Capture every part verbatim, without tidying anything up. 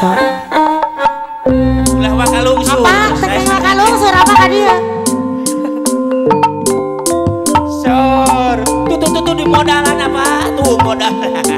sok. Ulah wakalungsur. Apa? Saking wakalungsur apa ka dia? Sor. Tuh tuh tuh, tuh di modalan apa? Tuh modal.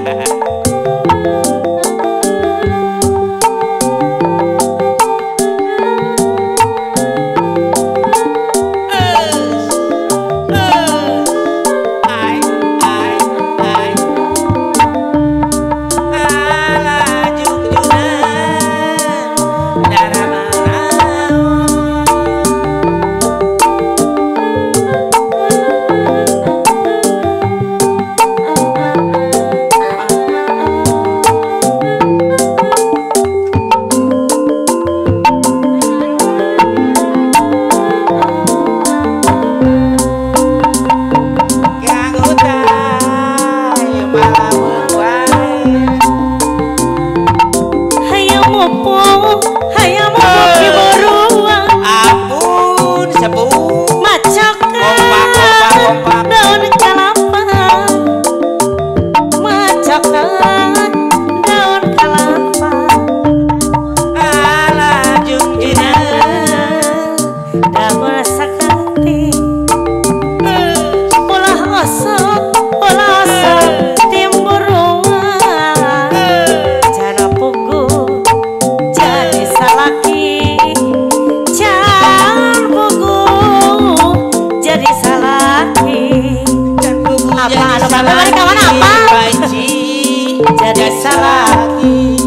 Jadi salaki,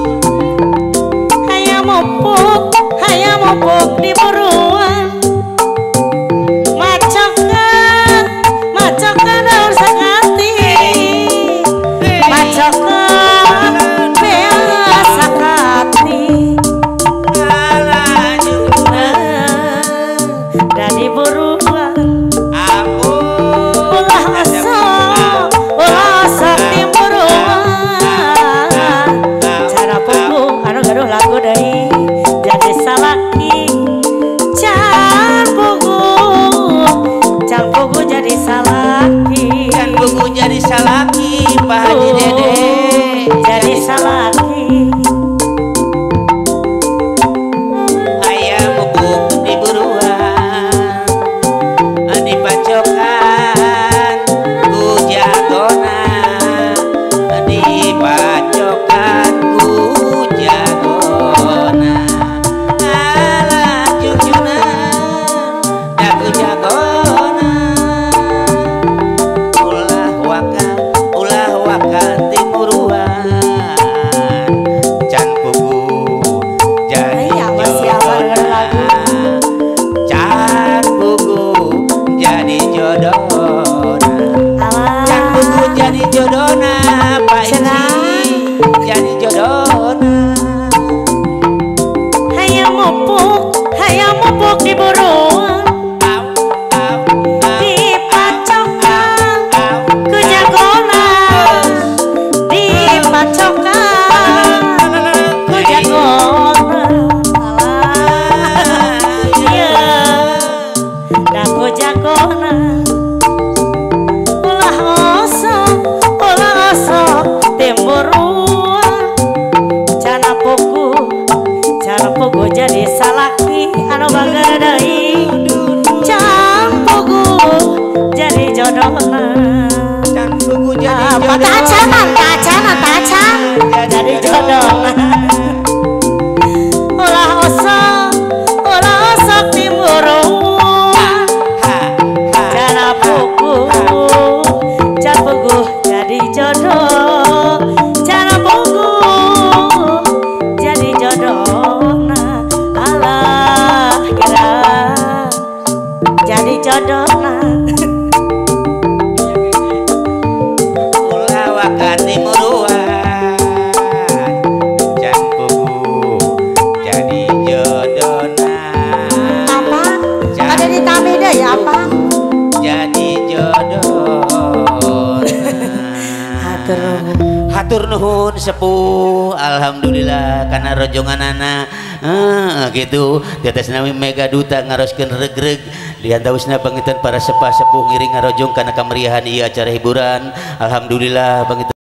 hayang mupuk, hayang mupuk di buruan, macokan, macokan daun sakati, macokan bea sakati, dan di buruan, ulah asal, ulah asal di buruan. Lagu dari jadi salaki, can bugu, can bugu jadi salaki, can bugu jadi salaki, Pak Haji Dede jadi salaki. Ayam bubuk di buruan, di pacokan, ku jagona, di pacokan ku jodona, Pak Iji jadi jodona. Hayang mupuk, hayang mupuk di buruan, di pacokan, ku jagona, di pacokan, ku jagona. Iya, dah ku jagona. Pugu jadi salaki anu bangga deui, can pugu jadi jodona, can pugu jadi jodona, tacan tacan tacan jadi jodona. Ulah osok ulah osok timuruan, can pugu can pugu jadi jodoh, can pugu jadi jodoh. Jadi jodona, ulah wakati muruan, can pugu jadi jodona. Apa? Ada di kami deh ya apa? Jadi jodona. Hatur nuhun. Hatur nuhun sepuh, alhamdulillah karena rojongan anak. Ah, gitu tetes nami mega duta ngaroskeun regreg diantausna pangitan para sepah sepuh ngiring ngarojong kana kameriahan ieu acara hiburan. Alhamdulillah pangitan